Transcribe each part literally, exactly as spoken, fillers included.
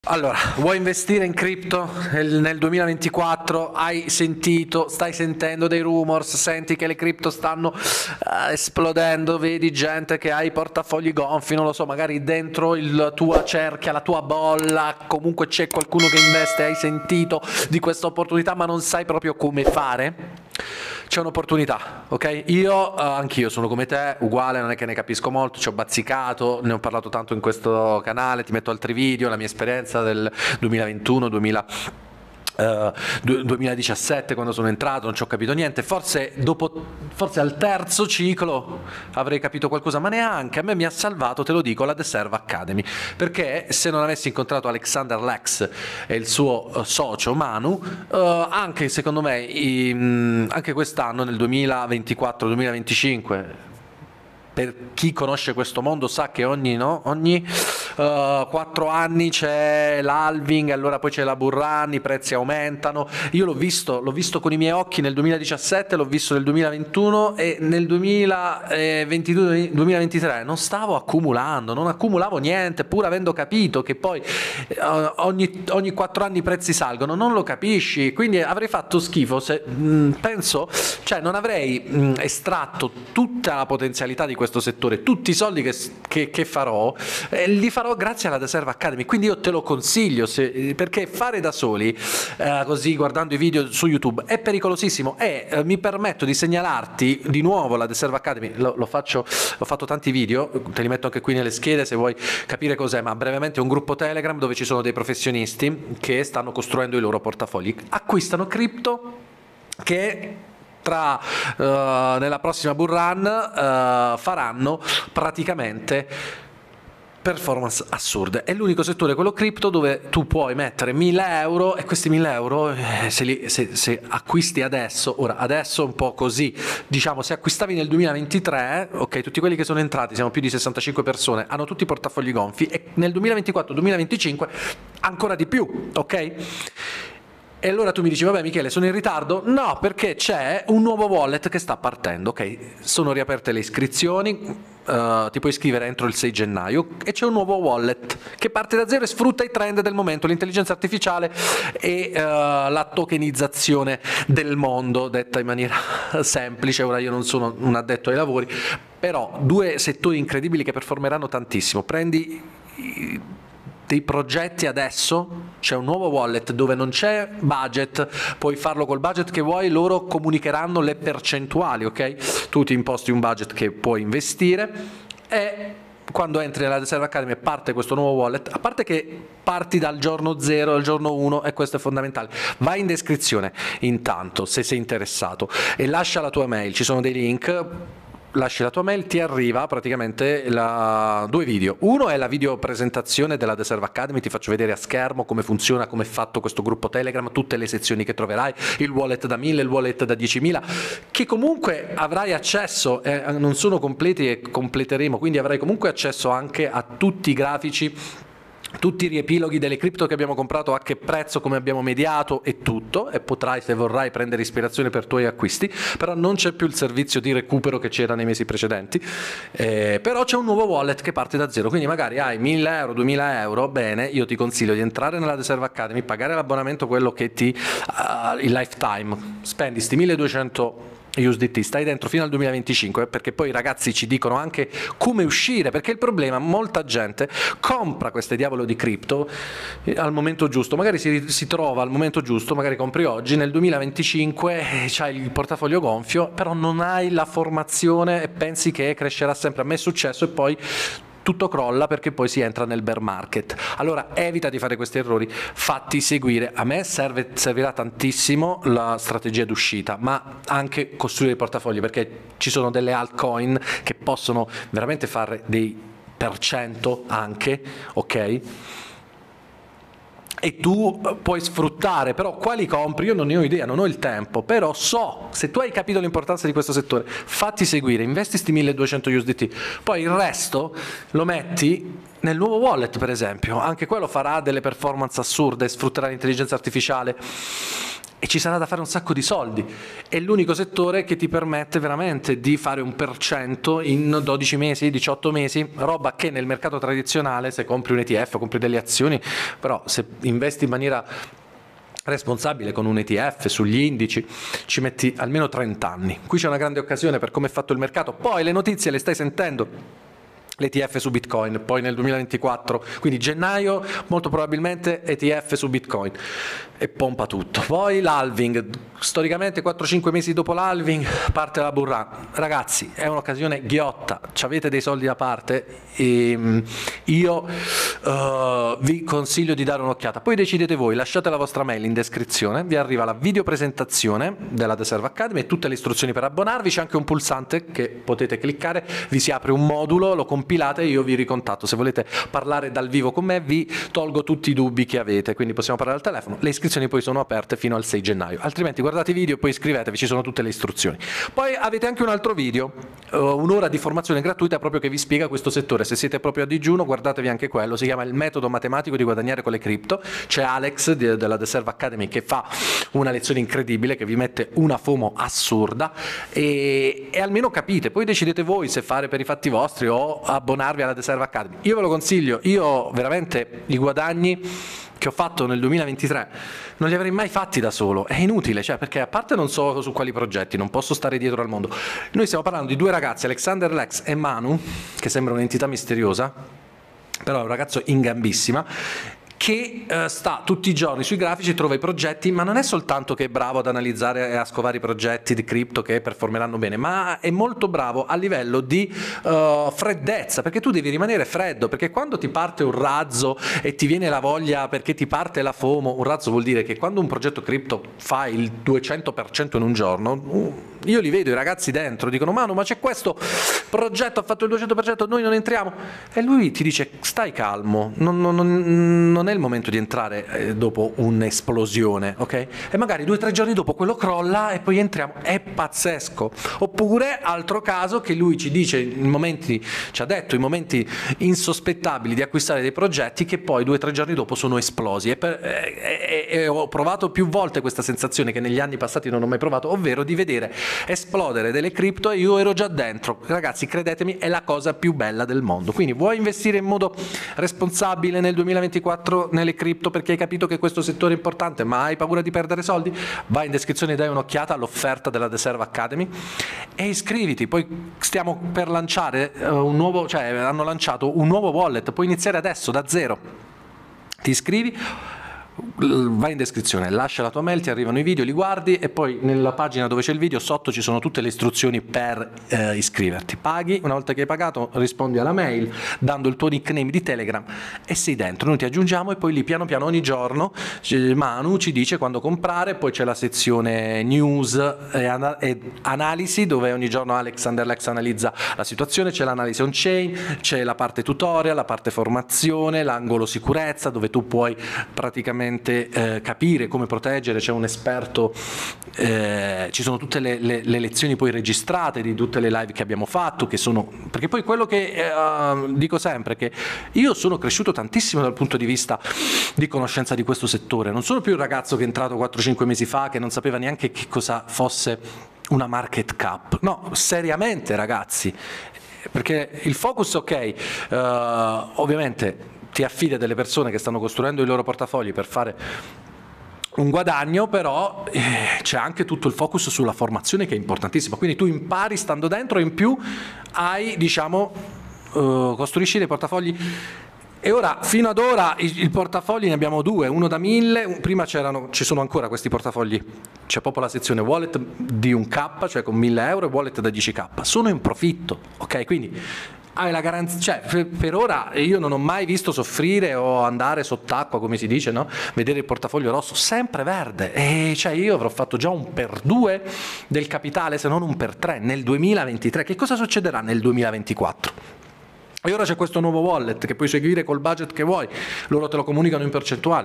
Allora, vuoi investire in cripto nel duemilaventiquattro? Hai sentito, stai sentendo dei rumors, senti che le cripto stanno uh, esplodendo, vedi gente che ha i portafogli gonfi, non lo so, magari dentro la tua cerchia, la tua bolla, comunque c'è qualcuno che investe, hai sentito di questa opportunità ma non sai proprio come fare? C'è un'opportunità, ok? Io, uh, anch'io sono come te, uguale, non è che ne capisco molto, ci ho bazzicato, ne ho parlato tanto in questo canale, ti metto altri video, la mia esperienza del duemilaventuno duemila Uh, duemiladiciassette, quando sono entrato non ci ho capito niente, forse dopo forse al terzo ciclo avrei capito qualcosa, ma neanche. A me mi ha salvato, te lo dico, la The Serve Academy, perché se non avessi incontrato Alexander Lex e il suo uh, socio Manu, uh, anche secondo me i, mh, anche quest'anno nel duemilaventiquattro duemilaventicinque, per chi conosce questo mondo sa che ogni, no? ogni uh, quattro anni c'è l'halving, allora poi c'è la bull run, i prezzi aumentano. Io l'ho visto, l'ho visto con i miei occhi nel duemiladiciassette, l'ho visto nel duemilaventuno e nel duemilaventidue duemilaventitré non stavo accumulando, non accumulavo niente, pur avendo capito che poi uh, ogni, ogni quattro anni i prezzi salgono, non lo capisci, quindi avrei fatto schifo se, mh, penso, cioè non avrei mh, estratto tutta la potenzialità di questo settore, tutti i soldi che, che, che farò eh, li farò grazie alla The Serve Academy, quindi io te lo consiglio, se, perché fare da soli eh, così guardando i video su YouTube è pericolosissimo e eh, mi permetto di segnalarti di nuovo la The Serve Academy, lo, lo faccio, ho fatto tanti video, te li metto anche qui nelle schede se vuoi capire cos'è, ma brevemente è un gruppo Telegram dove ci sono dei professionisti che stanno costruendo i loro portafogli, acquistano cripto che tra uh, nella prossima bull run uh, faranno praticamente performance assurde. È l'unico settore, quello cripto, dove tu puoi mettere mille euro e questi mille euro eh, se, li, se, se acquisti adesso, ora adesso un po' così, diciamo se acquistavi nel duemilaventitré, ok, tutti quelli che sono entrati, siamo più di sessantacinque persone, hanno tutti i portafogli gonfi e nel duemilaventiquattro duemilaventicinque ancora di più, ok? E allora tu mi dici, vabbè Michele, sono in ritardo? No, perché c'è un nuovo wallet che sta partendo, ok? Sono riaperte le iscrizioni, uh, ti puoi iscrivere entro il sei gennaio e c'è un nuovo wallet che parte da zero e sfrutta i trend del momento, l'intelligenza artificiale e uh, la tokenizzazione del mondo, detta in maniera semplice. Ora io non sono un addetto ai lavori, però due settori incredibili che performeranno tantissimo. Prendi dei progetti adesso, c'è un nuovo wallet dove non c'è budget, puoi farlo col budget che vuoi, loro comunicheranno le percentuali, ok? Tu ti imposti un budget che puoi investire e quando entri nella The Serve Academy e parte questo nuovo wallet, a parte che parti dal giorno zero al giorno uno e questo è fondamentale, vai in descrizione intanto se sei interessato e lascia la tua mail, ci sono dei link, lasci la tua mail, ti arriva praticamente la... due video. Uno è la video presentazione della The Serve Academy, ti faccio vedere a schermo come funziona, come è fatto questo gruppo Telegram, tutte le sezioni che troverai, il wallet da mille, il wallet da diecimila, che comunque avrai accesso, eh, non sono completi e completeremo, quindi avrai comunque accesso anche a tutti i grafici, tutti i riepiloghi delle cripto che abbiamo comprato, a che prezzo, come abbiamo mediato e tutto, e potrai, se vorrai, prendere ispirazione per i tuoi acquisti. Però non c'è più il servizio di recupero che c'era nei mesi precedenti, eh, però c'è un nuovo wallet che parte da zero, quindi magari hai mille euro, duemila euro, bene, io ti consiglio di entrare nella The Serve Academy, pagare l'abbonamento, quello che ti uh, il lifetime, spendi sti milleduecento U S D T, stai dentro fino al duemilaventicinque, perché poi i ragazzi ci dicono anche come uscire, perché il problema, molta gente compra queste diavolo di cripto al momento giusto, magari si, si trova al momento giusto, magari compri oggi, nel duemilaventicinque c'hai il portafoglio gonfio, però non hai la formazione e pensi che crescerà sempre. A me è successo e poi tutto crolla perché poi si entra nel bear market. Allora evita di fare questi errori, fatti seguire. A me serve, servirà tantissimo la strategia d'uscita, ma anche costruire i portafogli, perché ci sono delle altcoin che possono veramente fare dei per cento anche, ok? E tu puoi sfruttare, però quali compri? Io non ne ho idea, non ho il tempo, però so, se tu hai capito l'importanza di questo settore, fatti seguire, investi sti milleduecento U S D T, poi il resto lo metti nel nuovo wallet per esempio, anche quello farà delle performance assurde, sfrutterà l'intelligenza artificiale e ci sarà da fare un sacco di soldi. È l'unico settore che ti permette veramente di fare un per cento in dodici mesi, diciotto mesi, roba che nel mercato tradizionale, se compri un E T F, compri delle azioni, però se investi in maniera responsabile con un E T F sugli indici ci metti almeno trenta anni. Qui c'è una grande occasione per come è fatto il mercato. Poi le notizie le stai sentendo, l'E T F su Bitcoin, poi nel duemilaventiquattro, quindi gennaio molto probabilmente E T F su Bitcoin e pompa tutto. Poi l'halving, storicamente quattro cinque mesi dopo l'halving parte la bull run. Ragazzi, è un'occasione ghiotta, ci avete dei soldi da parte e io uh, vi consiglio di dare un'occhiata, poi decidete voi, lasciate la vostra mail in descrizione, vi arriva la video presentazione della The Serve Academy e tutte le istruzioni per abbonarvi, c'è anche un pulsante che potete cliccare, vi si apre un modulo, lo compilate e io vi ricontatto, se volete parlare dal vivo con me vi tolgo tutti i dubbi che avete, quindi possiamo parlare al telefono, le iscrizioni poi sono aperte fino al sei gennaio, altrimenti guardate i video e poi iscrivetevi, ci sono tutte le istruzioni. Poi avete anche un altro video, uh, un'ora di formazione gratuita proprio che vi spiega questo settore, se siete proprio a digiuno guardatevi anche quello, si chiama il metodo matematico di guadagnare con le cripto, c'è Alex di, della The Serve Academy che fa una lezione incredibile, che vi mette una FOMO assurda e, e almeno capite, poi decidete voi se fare per i fatti vostri o abbonarvi alla The Serve Academy. Io ve lo consiglio, io veramente i guadagni che ho fatto nel duemilaventitré non li avrei mai fatti da solo, è inutile, cioè, perché a parte non so su quali progetti, non posso stare dietro al mondo. Noi stiamo parlando di due ragazzi, Alexander Lex e Manu, che sembra un'entità misteriosa, però è un ragazzo in gambissima, che uh, sta tutti i giorni sui grafici, trova i progetti, ma non è soltanto che è bravo ad analizzare e a scovare i progetti di cripto che performeranno bene, ma è molto bravo a livello di uh, freddezza, perché tu devi rimanere freddo, perché quando ti parte un razzo e ti viene la voglia, perché ti parte la FOMO, un razzo vuol dire che quando un progetto cripto fa il duecento per cento in un giorno, uh, io li vedo i ragazzi dentro, dicono Manu ma c'è questo progetto, ha fatto il duecento per cento, noi non entriamo, e lui ti dice stai calmo, non, non, non, non è il momento di entrare eh, dopo un'esplosione, ok? E magari due o tre giorni dopo quello crolla e poi entriamo, è pazzesco. Oppure altro caso che lui ci dice in momenti, ci ha detto in momenti insospettabili di acquistare dei progetti che poi due o tre giorni dopo sono esplosi e, per, e, e, e ho provato più volte questa sensazione che negli anni passati non ho mai provato, ovvero di vedere esplodere delle cripto e io ero già dentro. Ragazzi, credetemi, è la cosa più bella del mondo. Quindi vuoi investire in modo responsabile nel duemilaventiquattro nelle cripto perché hai capito che questo settore è importante ma hai paura di perdere soldi? Vai in descrizione e dai un'occhiata all'offerta della The Serve Academy e iscriviti. Poi stiamo per lanciare uh, un nuovo, cioè hanno lanciato un nuovo wallet, puoi iniziare adesso da zero, ti iscrivi, vai in descrizione, lascia la tua mail, ti arrivano i video, li guardi e poi nella pagina dove c'è il video sotto ci sono tutte le istruzioni per eh, iscriverti. Paghi, una volta che hai pagato rispondi alla mail dando il tuo nickname di Telegram e sei dentro, noi ti aggiungiamo e poi lì piano piano ogni giorno Manu ci dice quando comprare, poi c'è la sezione news e, ana e analisi dove ogni giorno Alexander Lex analizza la situazione, c'è l'analisi on chain, c'è la parte tutorial, la parte formazione, l'angolo sicurezza dove tu puoi praticamente Eh, capire come proteggere, c'è un esperto, eh, ci sono tutte le, le, le lezioni poi registrate di tutte le live che abbiamo fatto, che sono, perché poi quello che eh, dico sempre che io sono cresciuto tantissimo dal punto di vista di conoscenza di questo settore, non sono più un ragazzo che è entrato quattro cinque mesi fa che non sapeva neanche che cosa fosse una market cap, no, seriamente ragazzi, perché il focus ok, eh, ovviamente ti affidi a delle persone che stanno costruendo i loro portafogli per fare un guadagno, però eh, c'è anche tutto il focus sulla formazione che è importantissima, quindi tu impari stando dentro e in più hai, diciamo, uh, costruisci dei portafogli. E ora, fino ad ora, i, i portafogli ne abbiamo due, uno da mille, un, prima c'erano, ci sono ancora questi portafogli, c'è proprio la sezione wallet di un K, cioè con mille euro e wallet da dieci K, sono in profitto, ok? Quindi hai la garanzia, cioè per, per ora io non ho mai visto soffrire o andare sott'acqua, come si dice, no? Vedere il portafoglio rosso sempre verde, e cioè io avrò fatto già un per due del capitale, se non un per tre nel duemilaventitré. Che cosa succederà nel duemilaventiquattro? E ora c'è questo nuovo wallet che puoi seguire col budget che vuoi, loro te lo comunicano in percentuale,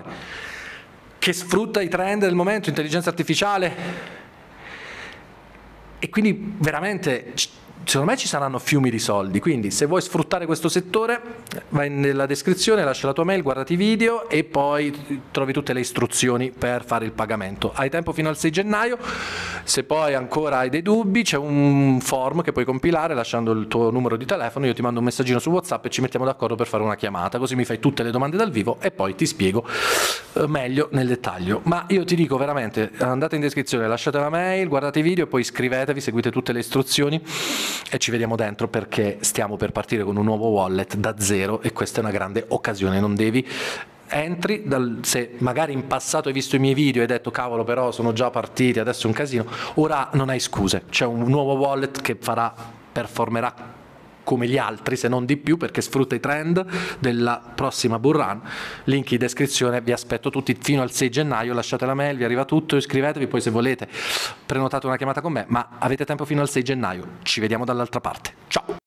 che sfrutta i trend del momento, intelligenza artificiale, e quindi veramente secondo me ci saranno fiumi di soldi, quindi se vuoi sfruttare questo settore vai nella descrizione, lascia la tua mail, guardati i video e poi trovi tutte le istruzioni per fare il pagamento. Hai tempo fino al sei gennaio, se poi ancora hai dei dubbi c'è un form che puoi compilare lasciando il tuo numero di telefono, io ti mando un messaggino su WhatsApp e ci mettiamo d'accordo per fare una chiamata, così mi fai tutte le domande dal vivo e poi ti spiego meglio nel dettaglio. Ma io ti dico veramente, andate in descrizione, lasciate la mail, guardate i video e poi iscrivetevi, seguite tutte le istruzioni e ci vediamo dentro, perché stiamo per partire con un nuovo wallet da zero e questa è una grande occasione. Non devi entri dal, se magari in passato hai visto i miei video e hai detto cavolo però sono già partiti, adesso è un casino, ora non hai scuse, c'è un nuovo wallet che farà, performerà come gli altri se non di più, perché sfrutta i trend della prossima bull run. Link in descrizione, vi aspetto tutti fino al sei gennaio, lasciate la mail, vi arriva tutto, iscrivetevi, poi se volete prenotate una chiamata con me, ma avete tempo fino al sei gennaio. Ci vediamo dall'altra parte, ciao!